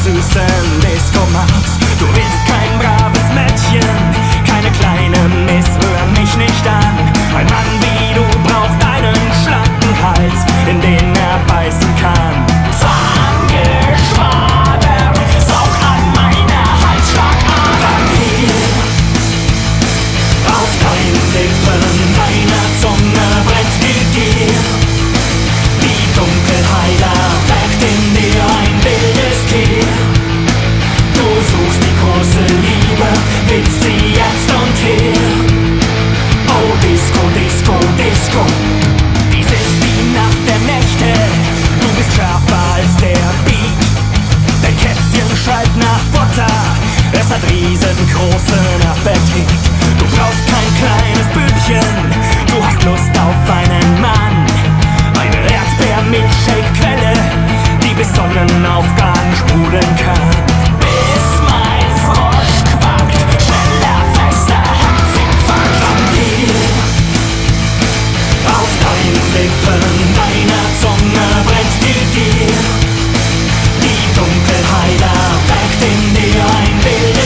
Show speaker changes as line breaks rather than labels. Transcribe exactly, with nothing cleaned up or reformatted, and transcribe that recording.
süßen Disco-Maus. Du willst kein braves Mädchen, keine kleine Miss, rühr mich nicht an. Ein Mann wie du braucht einen schlanken Hals, in den er beißen kann. Zahngeschwader, saug an meiner Halsschlagader. Vampir, auf deinen Lippen, deiner Zunge brennt die Gier. Die Dunkelheit erweckt in dir ein wildes Tier. Du suchst die große Liebe, willst sie jetzt und hier. Oh Disco, Disco, Disco, dies ist die Nacht der Nächte. Du bist schärfer als der Beat. Dein Kätzchen schreit nach Butter, es hat riesengroßen Appetit. Du brauchst kein kleines Bübchen, du hast Lust auf einen Mann. Eine Erdbeer-Milchshake-Quelle, die bis Sonnenaufgang sprudeln kann. Bis mein Frosch quackt, schneller, fester, Herzinfarkt. Vampir, auf deinen Lippen, deiner Zunge brennt die Gier. Die Dunkelheit erweckt in dir ein wildes